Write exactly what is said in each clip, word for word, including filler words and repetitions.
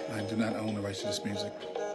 I do not own the rights to this music.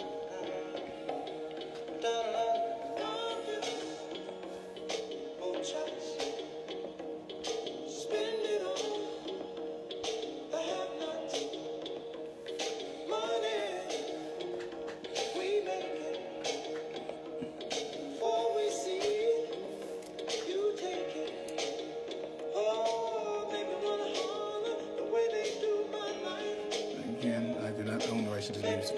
Again, I do not own the rights to this music.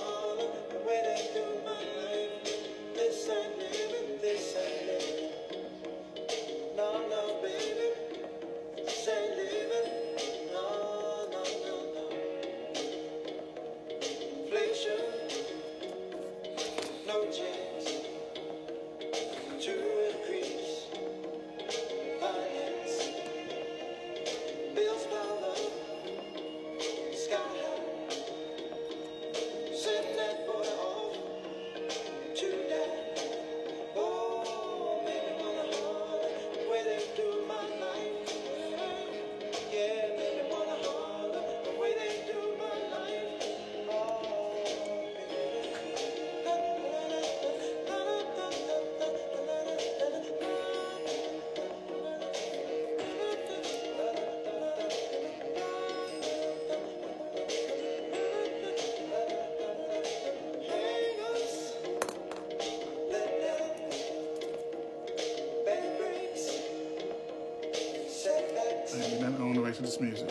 I do not own the rights to this music.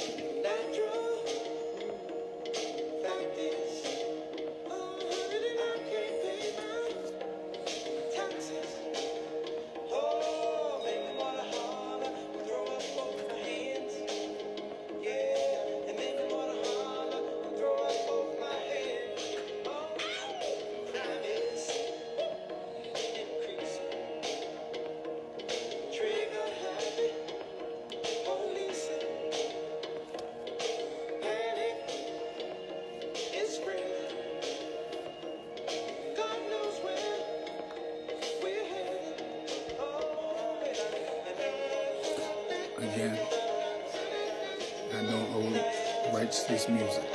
Again, I don't own rights to this music.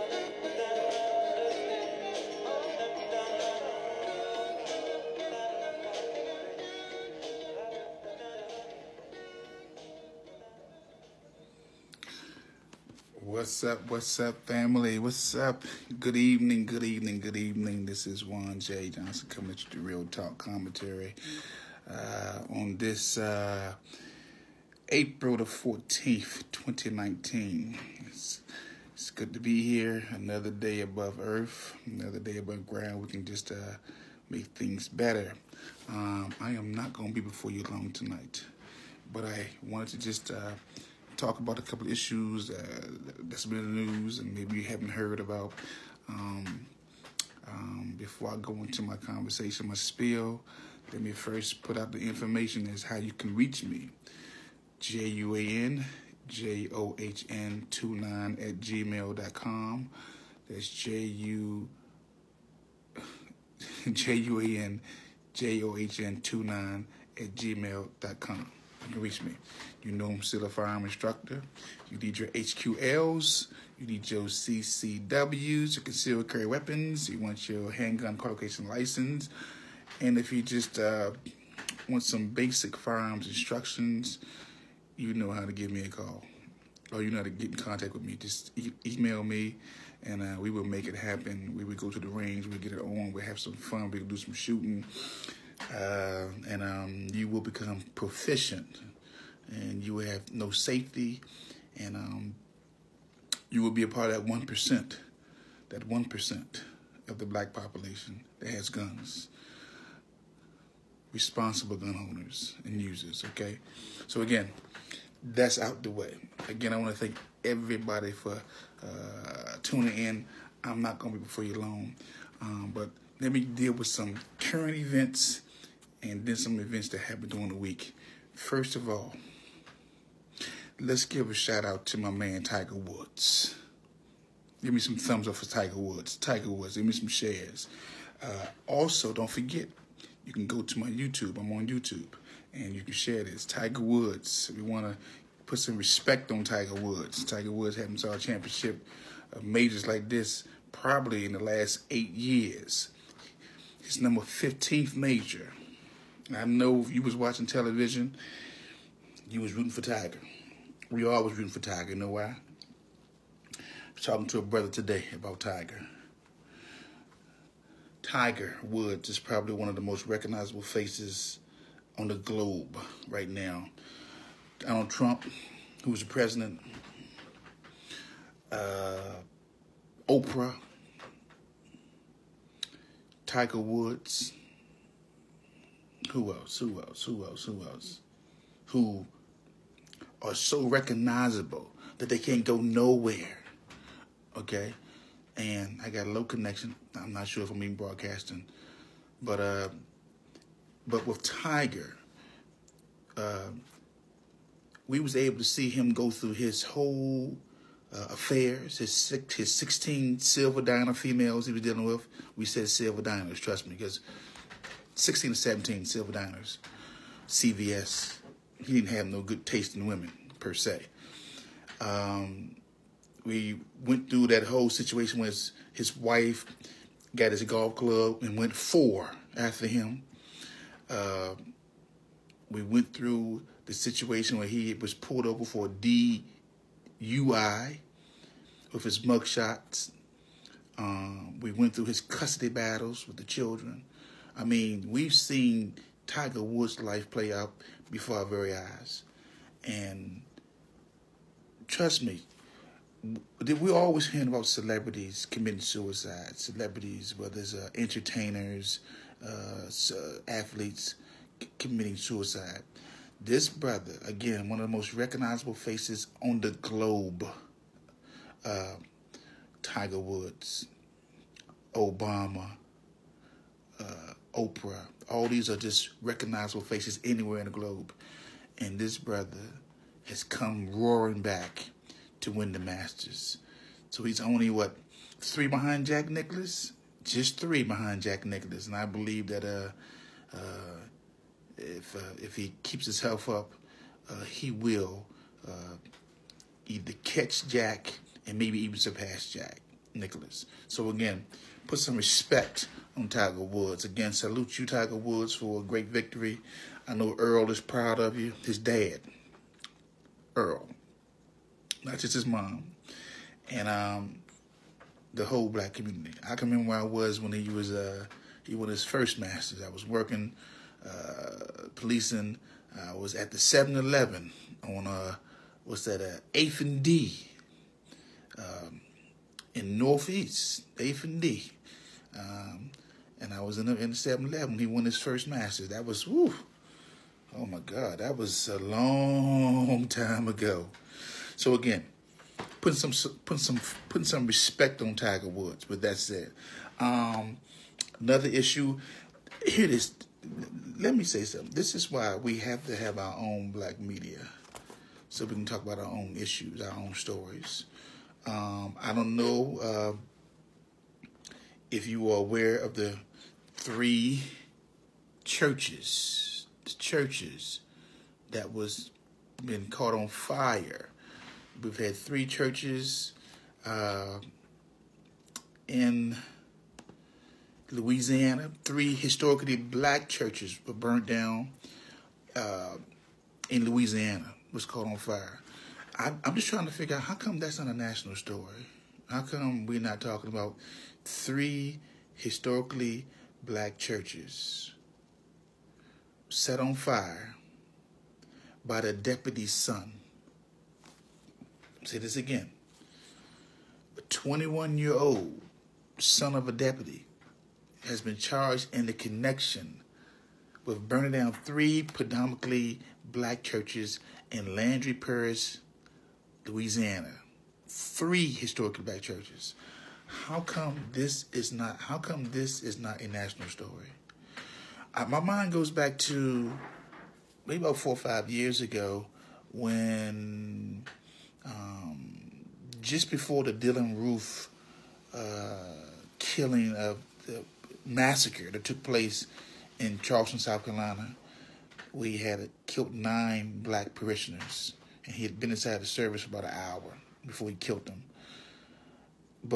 What's up, what's up, family? What's up? Good evening, good evening, good evening. This is Juan J. Johnson coming at you to Real Talk Commentary uh, on this uh, April the fourteenth, twenty nineteen. It's, it's good to be here. Another day above earth, another day above ground. We can just uh, make things better. Um, I am not going to be before you long tonight, but I wanted to just uh, talk about a couple of issues uh, that's been in the news and maybe you haven't heard about. Um, um, before I go into my conversation, my spiel, let me first put out the information as how you can reach me. J U A N J O H N two nine at gmail dot com. That's J U J U A N J O H N two nine at gmail dot com. You can reach me. You know I'm still a firearm instructor. You need your H Q Ls. You need your C C Ws, your concealed carry weapons. You want your handgun qualification license. And if you just uh, want some basic firearms instructions, you know how to give me a call. Or you know how to get in contact with me. Just e email me, and uh, we will make it happen. We will go to the range. We'll get it on. We'll have some fun. We'll do some shooting. Uh, and um, you will become proficient. And you will have no safety. And um, you will be a part of that one percent. That one percent of the black population that has guns. Responsible gun owners and users, okay? So again, that's out the way. Again, I want to thank everybody for uh, tuning in. I'm not going to be before you long, um, but let me deal with some current events and then some events that happened during the week. First of all, let's give a shout out to my man Tiger Woods. Give me some thumbs up for Tiger Woods. Tiger Woods, give me some shares. Uh, also, don't forget, you can go to my YouTube. I'm on YouTube. And you can share this. Tiger Woods. We want to put some respect on Tiger Woods. Tiger Woods having our championship of majors like this probably in the last eight years. His number fifteenth major. I know if you was watching television, you was rooting for Tiger. We all was rooting for Tiger. You know why? I was talking to a brother today about Tiger. Tiger Woods is probably one of the most recognizable faces on the globe right now. Donald Trump, who was the president, uh, Oprah, Tiger Woods, who else, who else, who else, who else, who are so recognizable that they can't go nowhere, okay? And I got a low connection. I'm not sure if I'm even broadcasting, but uh, but with Tiger, uh, we was able to see him go through his whole uh, affairs, his six, his sixteen silver diner females he was dealing with. We said silver diners, trust me, because sixteen or seventeen silver diners, C V S. He didn't have no good taste in women per se. Um, we went through that whole situation where his, his wife got his golf club and went four after him. Uh, we went through the situation where he was pulled over for a D U I with his mugshots. Um, we went through his custody battles with the children. I mean, we've seen Tiger Woods' life play out before our very eyes. And trust me, we always hear about celebrities committing suicide. Celebrities, whether it's uh, entertainers, uh, athletes c- committing suicide. This brother, again, one of the most recognizable faces on the globe, uh, Tiger Woods, Obama, uh, Oprah, all these are just recognizable faces anywhere in the globe. And this brother has come roaring back to win the Masters. So he's only, what, three behind Jack Nicklaus? Just three behind Jack Nicklaus. And I believe that uh, uh, if uh, if he keeps his health up, uh, he will uh, either catch Jack and maybe even surpass Jack Nicklaus. So again, put some respect on Tiger Woods. Again, salute you, Tiger Woods, for a great victory. I know Earl is proud of you. His dad, Earl, not just his mom, and um, the whole black community. I can remember where I was when he was uh, he won his first Masters. I was working, uh, policing. I was at the seven eleven on uh, what's that? Uh, eighth and D, um, in Northeast, eighth and D, um, and I was in the, in the seven eleven when he won his first Masters. That was woo. Oh my God, that was a long time ago. So again, putting some putting some putting some respect on Tiger Woods. With that said, um, another issue. Here it is. Let me say something. This is why we have to have our own black media, so we can talk about our own issues, our own stories. Um, I don't know uh, if you are aware of the three churches, the churches that was been caught on fire. We've had three churches uh, in Louisiana. Three historically black churches were burnt down uh, in Louisiana, was caught on fire. I, I'm just trying to figure out how come that's not a national story. How come we're not talking about three historically black churches set on fire by the deputy's son? Say this again. A twenty-one-year-old son of a deputy has been charged in the connection with burning down three predominantly black churches in Landry Parish, Louisiana. Three historically black churches. How come this is not? How come this is not a national story? I, my mind goes back to maybe about four or five years ago when. Um, just before the Dylan Roof uh, killing of the massacre that took place in Charleston, South Carolina, we had killed nine black parishioners, and he had been inside the service for about an hour before he killed them. But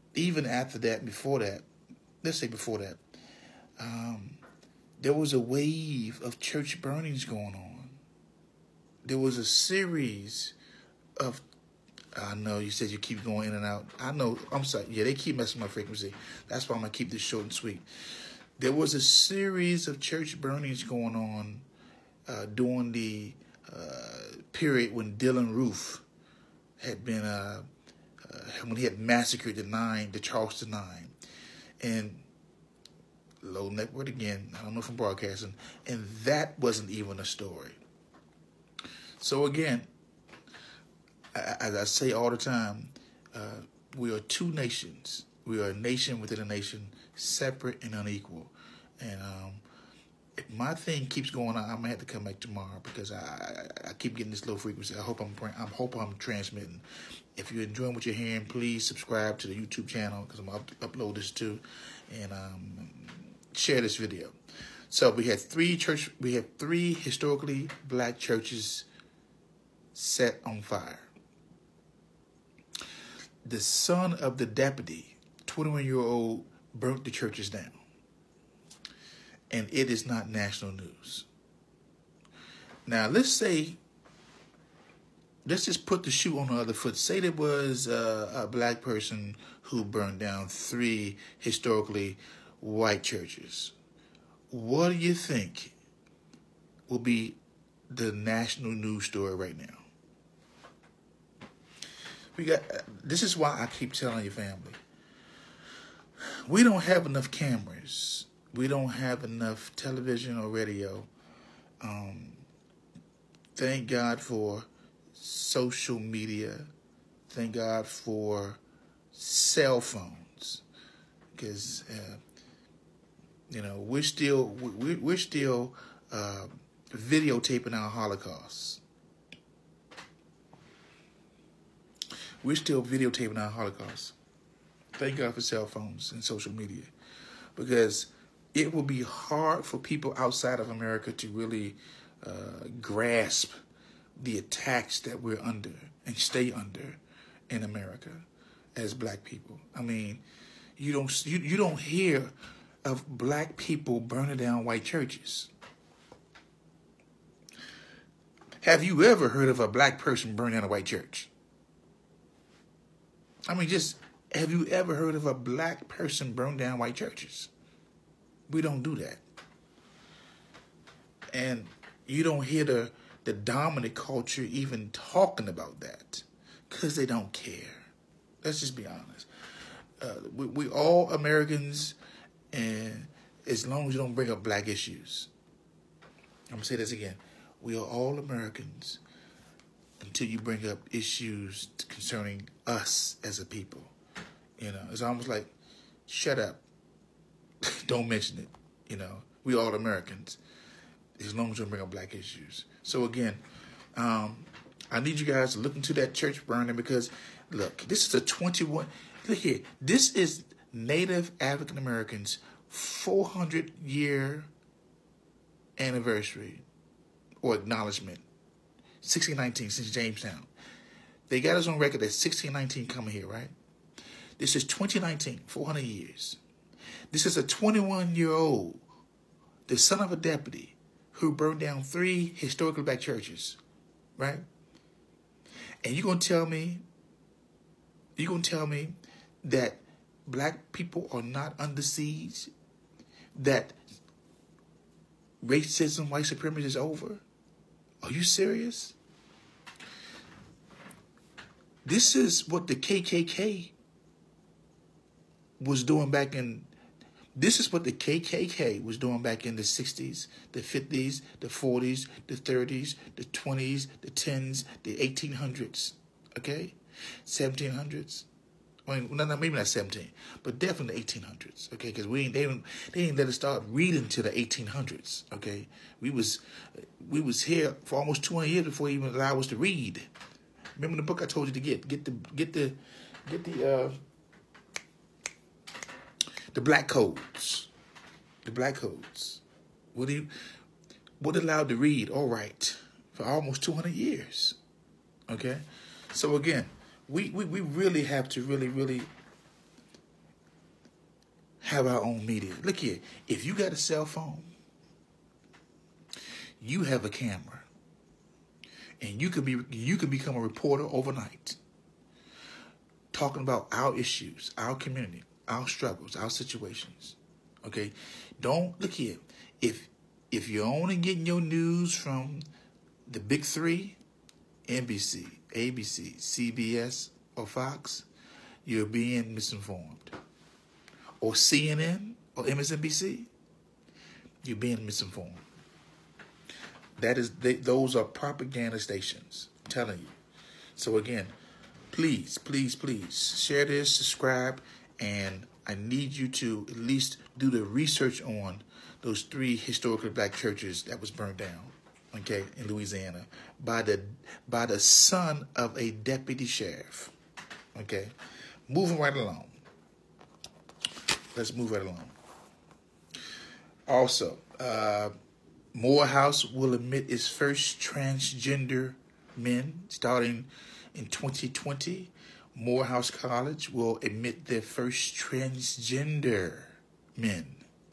even after that, before that, let's say before that, um, there was a wave of church burnings going on. There was a series of, I know you said you keep going in and out. I know, I'm sorry. Yeah, they keep messing with my frequency. That's why I'm going to keep this short and sweet. There was a series of church burnings going on uh, during the uh, period when Dylan Roof had been, uh, uh, when he had massacred the nine, the Charleston Nine. And low net word again, I don't know from broadcasting, and that wasn't even a story. So again, as I say all the time, uh, we are two nations. We are a nation within a nation, separate and unequal. And um, if my thing keeps going on, I'm gonna have to come back tomorrow because I, I, I keep getting this low frequency. I hope I'm I hope I'm transmitting. If you're enjoying what you're hearing, please subscribe to the YouTube channel because I'm gonna up, upload this too, and um, share this video. So we had three church. We had three historically black churches set on fire. The son of the deputy, twenty-one-year-old, burnt the churches down. And it is not national news. Now, let's say, let's just put the shoe on the other foot. Say there was uh, a black person who burned down three historically white churches. What do you think will be the national news story right now? We got. This is why I keep telling your family. We don't have enough cameras. We don't have enough television or radio. Um, thank God for social media. Thank God for cell phones, because uh, you know we're still we, we're still uh, videotaping our Holocaust. We're still videotaping our Holocaust. Thank God for cell phones and social media, because it will be hard for people outside of America to really uh, grasp the attacks that we're under and stay under in America as black people. I mean, you don't you, you don't hear of black people burning down white churches. Have you ever heard of a black person burning down a white church? I mean, just have you ever heard of a black person burn down white churches? We don't do that. And you don't hear the, the dominant culture even talking about that because they don't care. Let's just be honest. Uh, we, we all Americans, and as long as you don't bring up black issues. I'm going to say this again. We are all Americans until you bring up issues concerning us as a people. You know, it's almost like, shut up. Don't mention it. You know, we all Americans, as long as you bring up black issues. So again, um, I need you guys to look into that church burning, because look, this is a twenty-one. Look here, this is Native African Americans' four hundred year anniversary or acknowledgement. sixteen nineteen since Jamestown. They got us on record that sixteen nineteen coming here, right? This is twenty nineteen, four hundred years. This is a twenty-one-year-old, the son of a deputy, who burned down three historically black churches, right? And you're going to tell me, you're going to tell me that black people are not under siege? That racism, white supremacy is over? Are you serious? This is what the K K K was doing back in, this is what the K K K was doing back in the sixties, the fifties, the forties, the thirties, the twenties, the tens, the eighteen hundreds, okay? seventeen hundreds. Well, no, no, maybe not seventeen, but definitely eighteen hundreds, okay? Because we ain't, they didn't, they didn't let us start reading till the eighteen hundreds, okay? We was, we was here for almost two hundred years before they even allowed us to read. Remember the book I told you to get? Get the, get the, get the, uh, the black codes. The black codes. What do you, what allowed to read? All right, for almost two hundred years, okay? So again, we, we, we really have to really, really have our own media. Look here, if you got a cell phone, you have a camera, and you could be you could become a reporter overnight, talking about our issues, our community, our struggles, our situations. Okay, don't look here. If if you're only getting your news from the big three, N B C, A B C, C B S, or Fox, you're being misinformed. Or C N N or M S N B C, you're being misinformed. That is, they, those are propaganda stations. I'm telling you. So again, please, please, please share this, subscribe, and I need you to at least do the research on those three historically black churches that was burned down, okay, in Louisiana by the by the son of a deputy sheriff. Okay, moving right along. Let's move right along. Also, uh, Morehouse will admit its first transgender men starting in twenty twenty. Morehouse College will admit their first transgender men.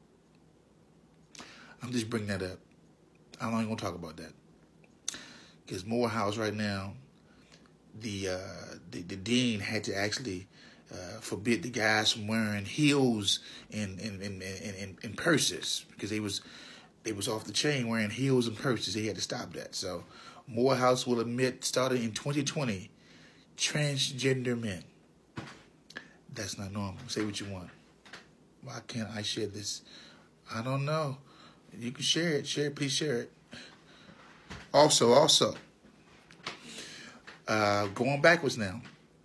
I'm just bringing that up. I'm not even going to talk about that. Because Morehouse right now, the, uh, the, the dean had to actually Uh, forbid the guys from wearing heels and and, and, and, and purses because they was they was off the chain wearing heels and purses. They had to stop that. So Morehouse will admit, starting in twenty twenty, transgender men. That's not normal. Say what you want. Why can't I share this? I don't know. You can share it. Share it. Please share it. Also, also, uh, going backwards now.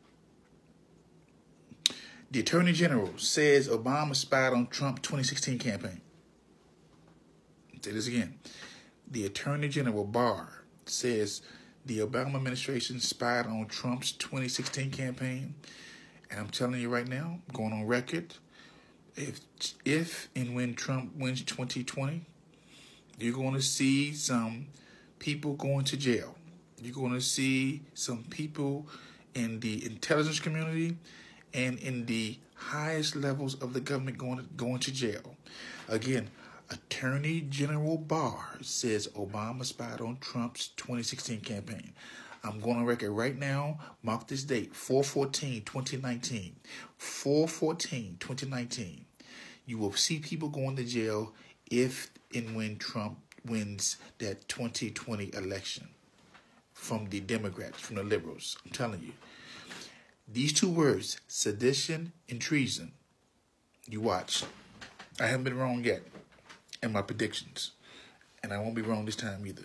The Attorney General says Obama spied on Trump twenty sixteen campaign. I'll say this again. The Attorney General, Barr, says the Obama administration spied on Trump's twenty sixteen campaign. And I'm telling you right now, going on record, if if and when Trump wins twenty twenty, you're going to see some people going to jail. You're going to see some people in the intelligence community and in the highest levels of the government going to, going to jail. Again, Attorney General Barr says Obama spied on Trump's twenty sixteen campaign. I'm going on record right now. Mark this date, four fourteen twenty nineteen. four fourteen twenty nineteen. You will see people going to jail if and when Trump wins that twenty twenty election from the Democrats, from the liberals. I'm telling you. These two words, sedition and treason, you watch. I haven't been wrong yet in my predictions. And I won't be wrong this time either.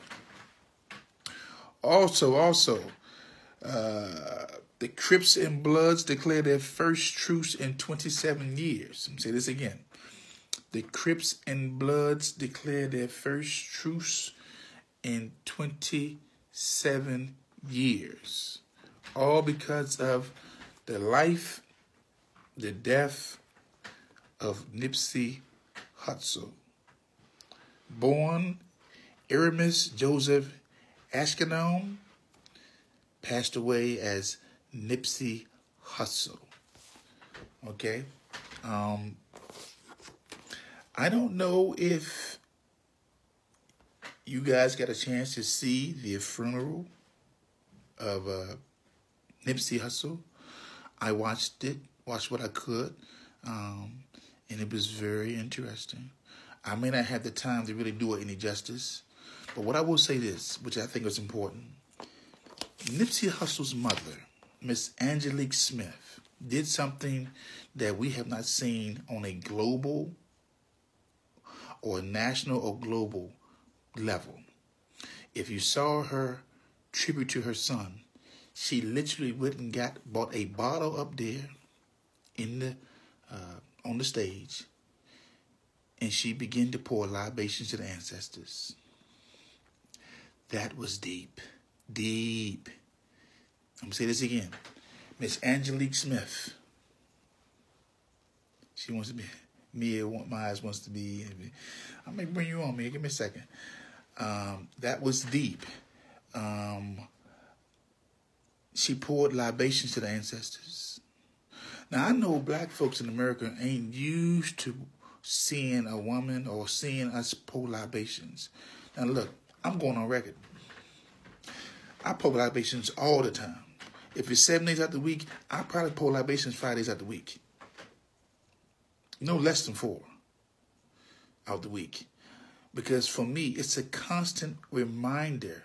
Also, also, uh, the Crips and Bloods declare their first truce in twenty-seven years. Let me say this again. The Crips and Bloods declare their first truce in twenty-seven years. All because of the life, the death of Nipsey Hussle. Born Aramis Joseph Ashkenaum, passed away as Nipsey Hussle. Okay? Um, I don't know if you guys got a chance to see the funeral of uh, Nipsey Hussle. I watched it, watched what I could, um, and it was very interesting. I may not have the time to really do it any justice, but what I will say this, which I think is important. Nipsey Hussle's mother, Miss Angelique Smith, did something that we have not seen on a global or national or global level. If you saw her tribute to her son, she literally went and got bought a bottle up there in the uh, on the stage, and she began to pour libations to the ancestors. That was deep, deep. I'm gonna say this again. Miss Angelique Smith. She wants to be Mia. Myers wants to be. I may bring you on, Mia. Give me a second. Um, that was deep. Um, She poured libations to the ancestors. Now, I know black folks in America ain't used to seeing a woman or seeing us pour libations. Now, look, I'm going on record. I pour libations all the time. If it's seven days out the week, I probably pour libations five days out the week. No less than four out the week. Because for me, it's a constant reminder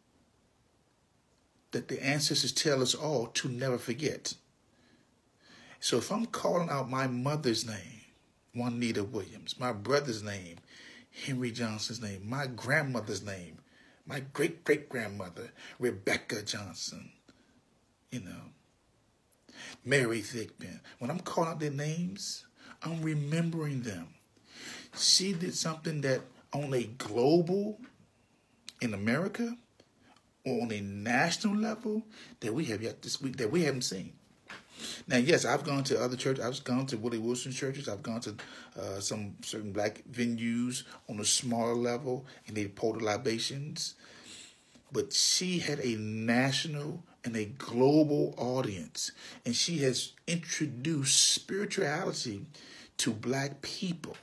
that the ancestors tell us all to never forget. So if I'm calling out my mother's name, Juanita Williams, my brother's name, Henry Johnson's name, my grandmother's name, my great-great-grandmother, Rebecca Johnson, you know, Mary Thigpen. When I'm calling out their names, I'm remembering them. She did something that on a global, in America, or on a national level, that we have yet to speak, that we haven't seen. Now, yes, I've gone to other churches. I've gone to Willie Wilson churches. I've gone to uh, some certain black venues on a smaller level, and they poured the libations. But she had a national and a global audience, and she has introduced spirituality to black people.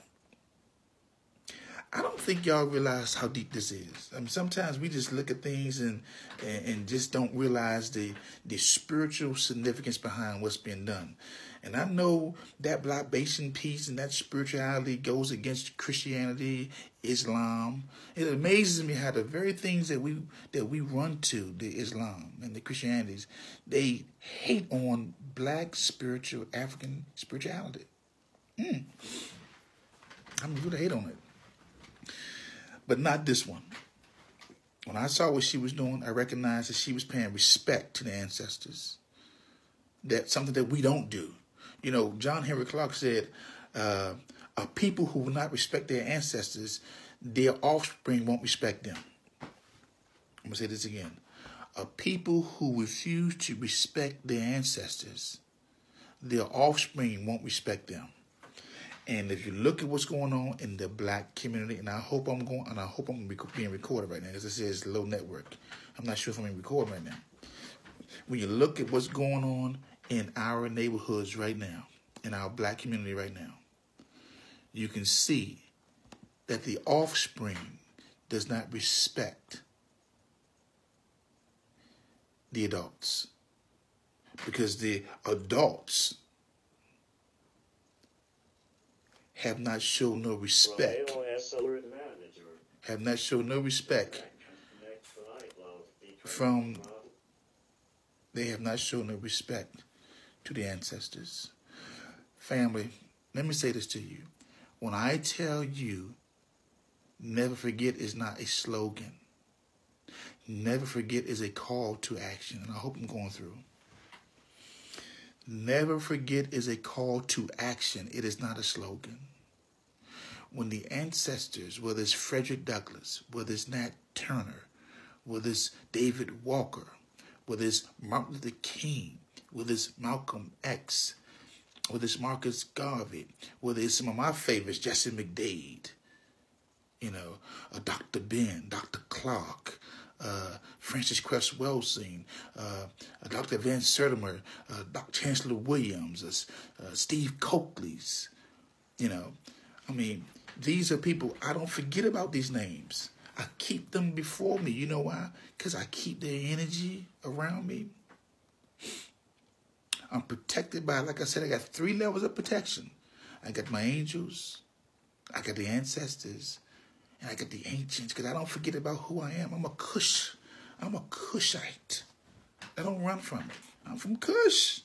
I don't think y'all realize how deep this is. I mean, sometimes we just look at things and, and and just don't realize the the spiritual significance behind what's being done. And I know that libation piece and that spirituality goes against Christianity, Islam. It amazes me how the very things that we that we run to, the Islam and the Christianities, they hate on black spiritual African spirituality. Mm. I'm really hate on it. But not this one. When I saw what she was doing, I recognized that she was paying respect to the ancestors. That's something that we don't do. You know, John Henry Clark said, uh, a people who will not respect their ancestors, their offspring won't respect them. I'm going to say this again. A people who refuse to respect their ancestors, their offspring won't respect them. And if you look at what's going on in the black community, and I hope I'm going, and I hope I'm being recorded right now, as it says low network. I'm not sure if I'm being recorded right now. When you look at what's going on in our neighborhoods right now, in our black community right now, you can see that the offspring does not respect the adults, because the adults have not shown no respect. Have not shown no respect from, they have not shown no respect to the ancestors. Family, let me say this to you. When I tell you, never forget is not a slogan. Never forget is a call to action. And I hope I'm going through. Never forget is a call to action. It is not a slogan. When the ancestors, whether it's Frederick Douglass, whether it's Nat Turner, whether it's David Walker, whether it's Martin Luther King, whether it's Malcolm X, whether it's Marcus Garvey, whether it's some of my favorites, Jesse McDade, you know, uh, Doctor Ben, Doctor Clark, uh, Francis Cress Welsing, uh, uh, Doctor Van Sertimer, uh, Doctor Chancellor Williams, uh, uh, Steve Coakley's, you know. I mean, these are people, I don't forget about these names. I keep them before me. You know why? Because I keep their energy around me. I'm protected by, like I said, I got three levels of protection. I got my angels, I got the ancestors, and I got the ancients, because I don't forget about who I am. I'm a Kush. I'm a Kushite. I don't run from it. I'm from Kush.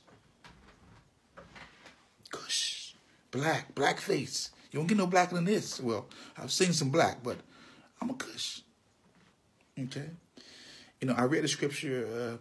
Kush. Black. Black face. You don't get no blacker than this. Well, I've seen some black, but I'm a Kush. Okay? You know, I read a scripture uh,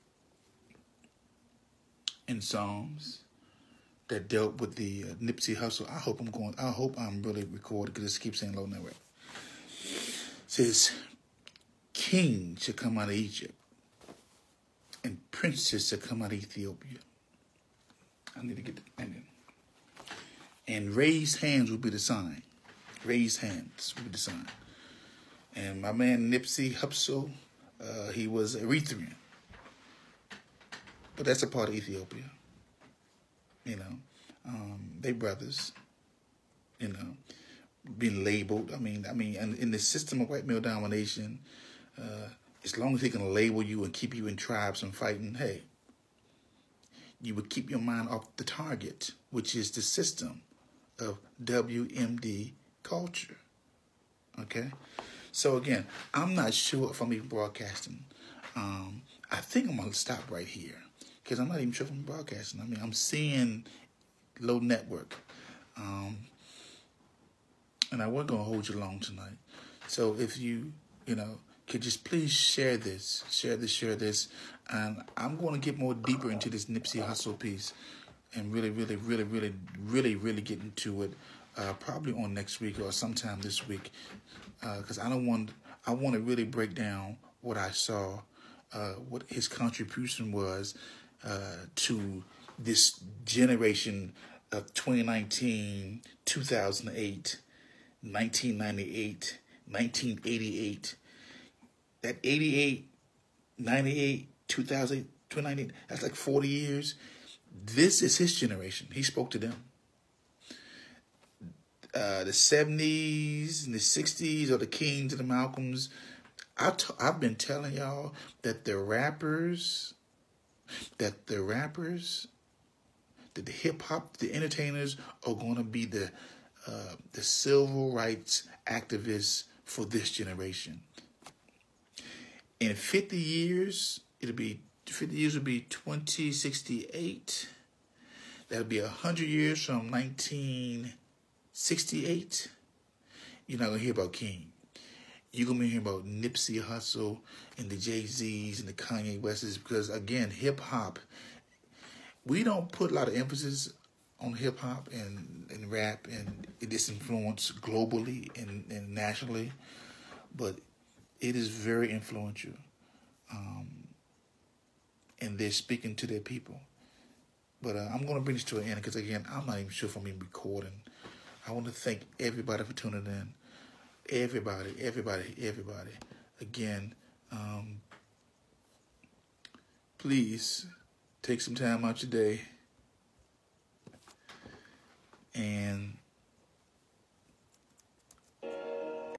in Psalms that dealt with the uh, Nipsey Hussle. I hope I'm going, I hope I'm really recorded, because it keeps saying low network. It says, king shall come out of Egypt, and princes shall come out of Ethiopia. I need to get the ending. And raised hands will be the sign. Raised hands will be the sign. And my man Nipsey Hussle, uh, he was Eritrean. But that's a part of Ethiopia. You know, um, they brothers. You know, being labeled. I mean, I mean, in, in the system of white male domination, uh, as long as they can label you and keep you in tribes and fighting, hey, you would keep your mind off the target, which is the system of W M D culture. Okay? So again, I'm not sure if I'm even broadcasting. Um, I think I'm going to stop right here because I'm not even sure if I'm broadcasting. I mean, I'm seeing low network. Um, and I wasn't going to hold you long tonight. So if you, you know, could just please share this, share this, share this. And I'm going to get more deeper into this Nipsey Hussle piece and really, really, really, really, really, really get into it uh, probably on next week or sometime this week. Because uh, I don't want, I want to really break down what I saw, uh, what his contribution was uh, to this generation of twenty nineteen, two thousand eight, nineteen ninety-eight, nineteen eighty-eight. That eighty-eight, ninety-eight, two thousand, twenty nineteen, that's like forty years. This is his generation. He spoke to them. Uh, the seventies and the sixties, or the Kings and the Malcolms. I t- I've been telling y'all that the rappers, that the rappers, that the hip hop, the entertainers are going to be the uh, the civil rights activists for this generation. In fifty years, it'll be fifty years will be twenty sixty-eight. That'll be one hundred years from nineteen sixty-eight. You're not going to hear about King. You're going to be hearing about Nipsey Hussle and the Jay-Z's and the Kanye Wests, because, again, hip-hop, we don't put a lot of emphasis on hip-hop and, and rap and its influence globally and, and nationally, but it is very influential. Um, and they're speaking to their people. But uh, I'm going to bring this to an end because, again, I'm not even sure if I'm even recording. I want to thank everybody for tuning in. Everybody, everybody, everybody. Again, um, please take some time out your day and